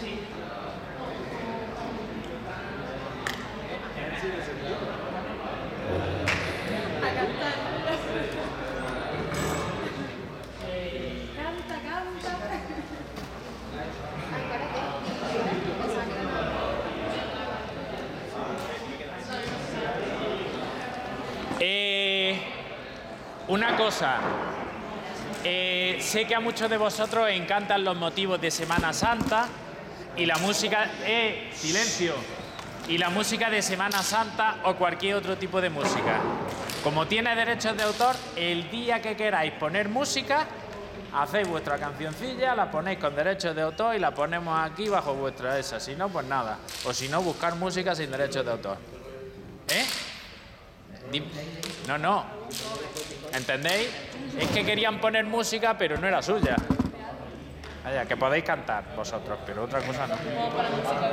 A cantar. Canta, canta. Ay, espérate. Una cosa, sé que a muchos de vosotros os encantan los motivos de Semana Santa y la música... ¡Silencio! Y la música de Semana Santa o cualquier otro tipo de música. Como tiene derechos de autor, el día que queráis poner música, hacéis vuestra cancioncilla, la ponéis con derechos de autor y la ponemos aquí bajo vuestra esa. Si no, pues nada. O si no, buscar música sin derechos de autor. No. ¿Entendéis? Es que querían poner música, pero no era suya. Vaya, que podéis cantar vosotros, pero otra cosa no. Como para música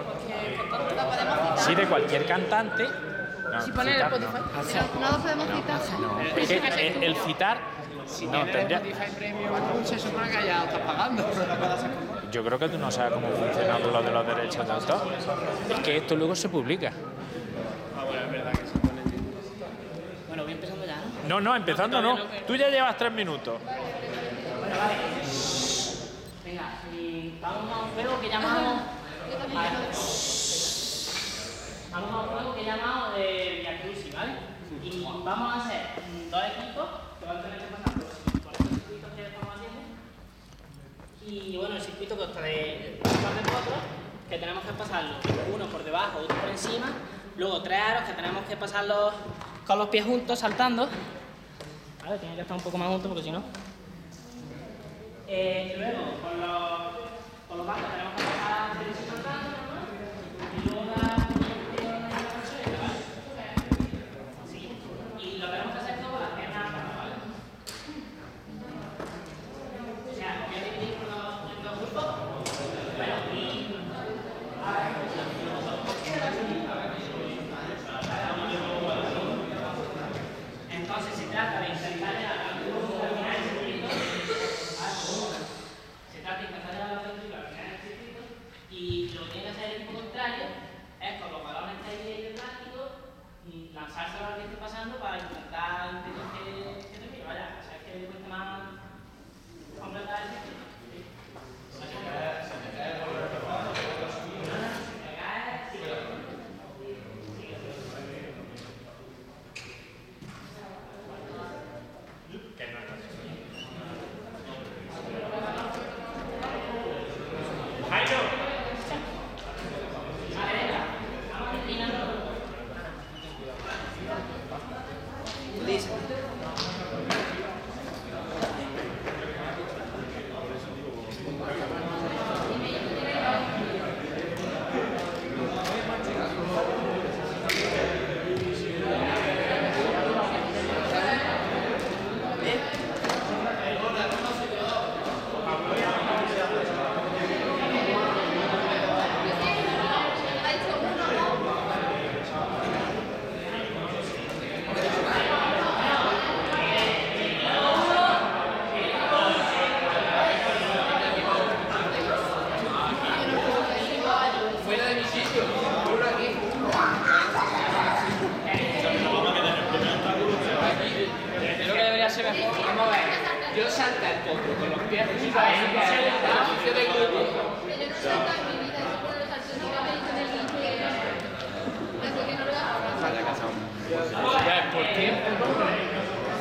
Sí, de cualquier cantante. No, si ponen el Spotify. No lo podemos citar. No, es que el citar... Si no, tienes tendría... Spotify Premium, se supone que ya lo estás pagando. Yo creo que tú no sabes cómo funciona lo de los derechos de autor. Es que esto luego se publica. Ah, bueno, es verdad que se pone. Bueno, voy empezando ya, ¿no? No, empezando no. Tú ya llevas 3 minutos. Bueno, vale. Venga, y vamos a un juego que llamamos... Vamos a un juego que llamamos Via Crucis, ¿vale? Y vamos a hacer 2 equipos que van a tener que pasar por los circuitos que estamos haciendo. Y bueno, el circuito consta de un par de potros que tenemos que pasarlo uno por debajo, otro por encima. Luego 3 aros que tenemos que pasarlos con los pies juntos, saltando. Vale, tiene que estar un poco más juntos porque si no... luego, con los bancos tenemos que pasar derecho saltando, ¿no? Y luego dar... Sí. Y lo tenemos que hacer todo con las piernas atrás, ¿vale? O sea, voy a dividir en dos grupos. Bueno, y... Entonces se trata de intentar terminar el circuito. Se trata de intentar llevar la película al final del circuito y lo que tiene que hacer el equipo contrario es con los balones de plástico lanzárselo al que esté pasando para intentar que termine. Vaya, o sea, es que le cuesta más completar el circuito. Creo que debería ser mejor. Vamos a ver. Yo salto el potro con los pies arriba y el ejercicio de glúteo. Yo no salto en mi vida, yo no lo salto en el inicio. Así que no lo hago. Vaya casado. Ya, ¿por qué?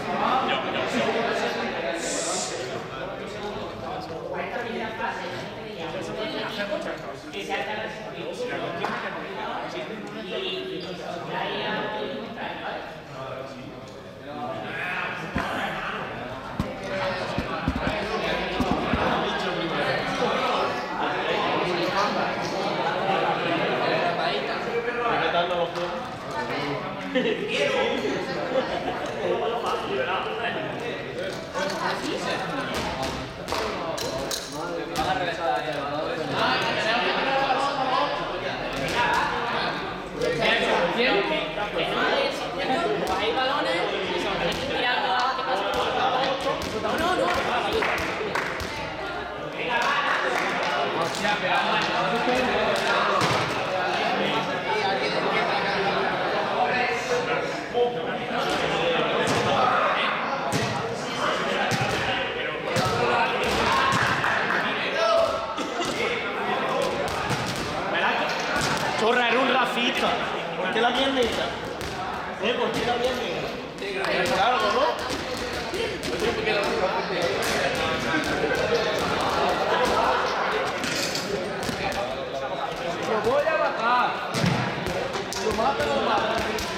Que se haga el circuito. Y ahí al contrario, ¿vale? Hay balones y se van a tener que tirar a que pase por no. Hostia, pero racista. ¿Por qué la piel negra? ¿Por qué la piel negra? ¿Es algo, no? Lo voy a matar. Lo mata o lo mata.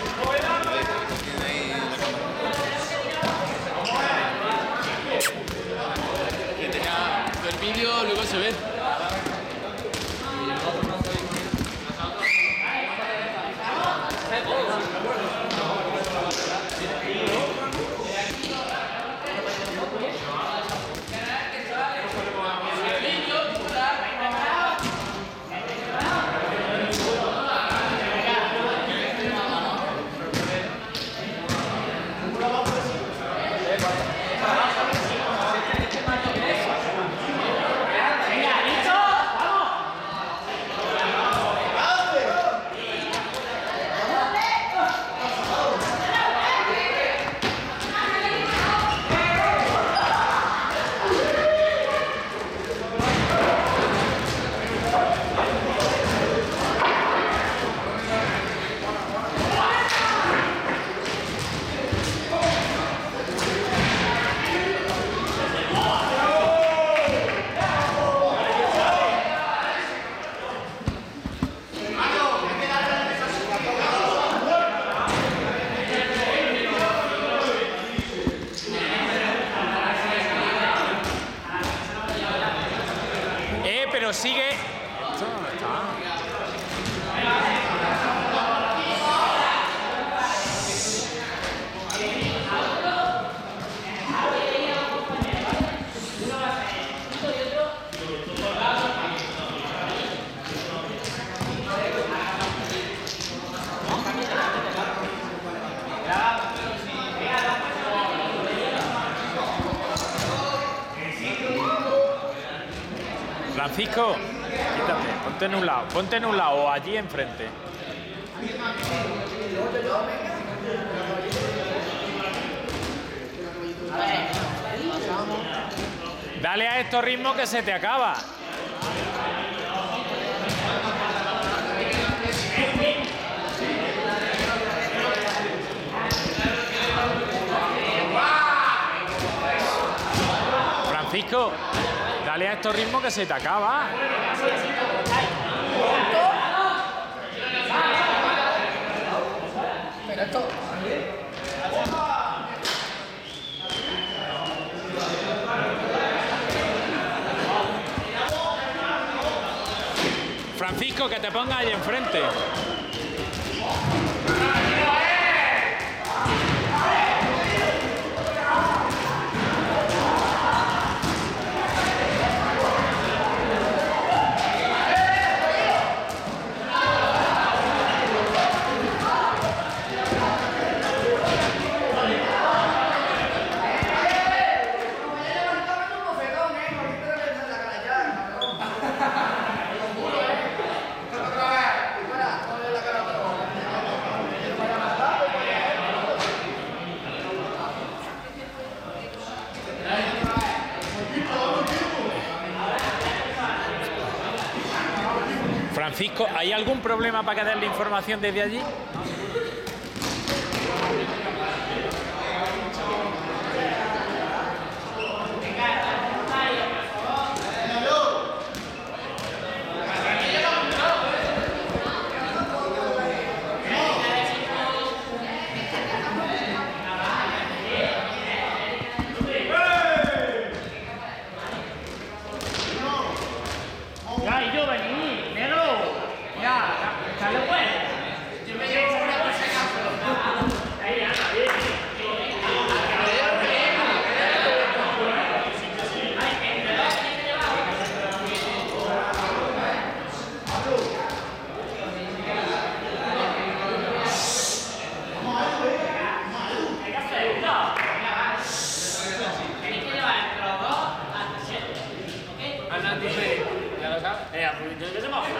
El vídeo luego se ve. Pero sigue. Francisco, quítate, ponte en un lado o allí enfrente. Dale a estos ritmos que se te acaba. Francisco, dale a estos ritmos que se te acaba. Francisco, que te pongas ahí enfrente. Francisco, ¿hay algún problema para que des la información desde allí? Ya, y yo vení, negro. Ya, sale pues. Yo me llevo una cosa que ahí, anda, bien. Tenéis que llevar entre los dos hasta 7, ¿ok? Ana, tú ya lo sabes. Pues yo te paso.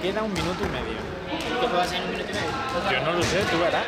queda 1 minuto y medio. ¿Qué puedo hacer en 1 minuto y medio? Yo no lo sé, tú verás.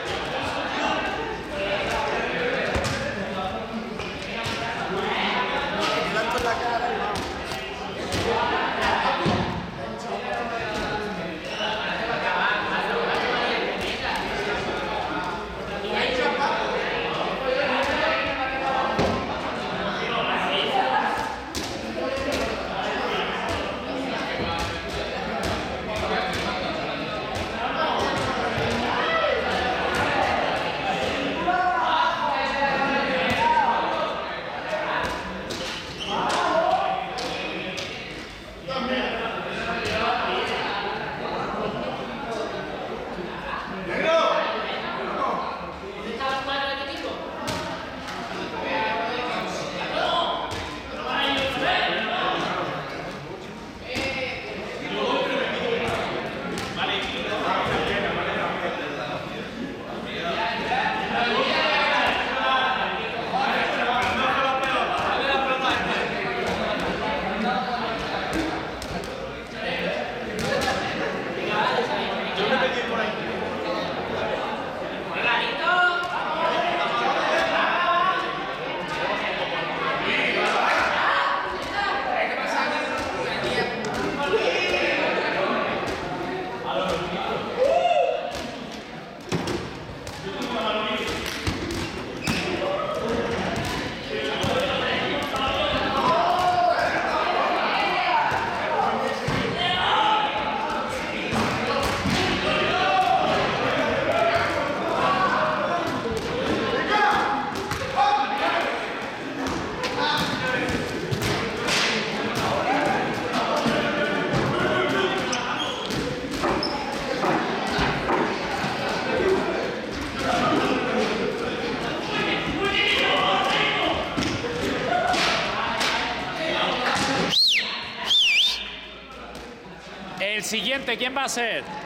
El siguiente, ¿quién va a ser?